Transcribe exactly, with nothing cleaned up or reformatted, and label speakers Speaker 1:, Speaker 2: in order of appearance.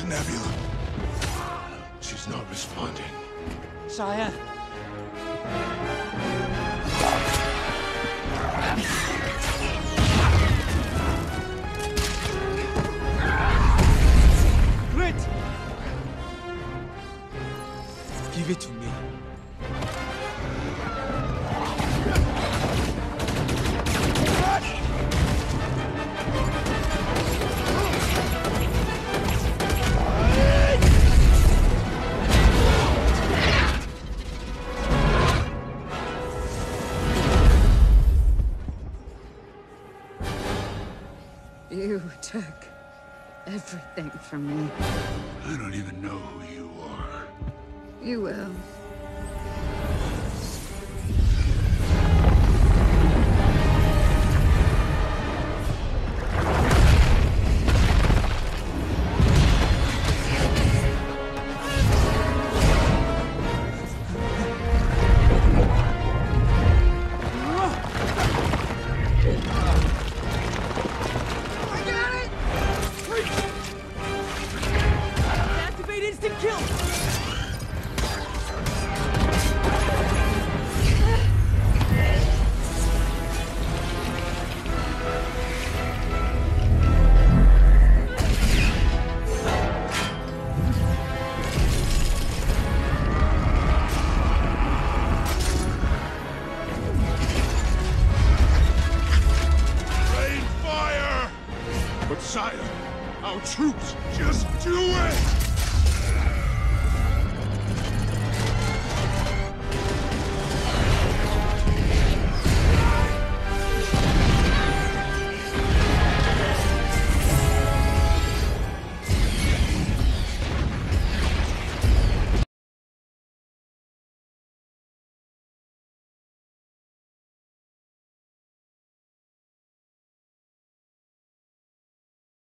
Speaker 1: Nebula. She's not responding.
Speaker 2: Sire. Grit! Give it to me.
Speaker 3: You took everything from me.
Speaker 1: I don't even know who you are.
Speaker 3: You will.
Speaker 2: Kill!
Speaker 1: Rain fire! But sire, our troops, just do it!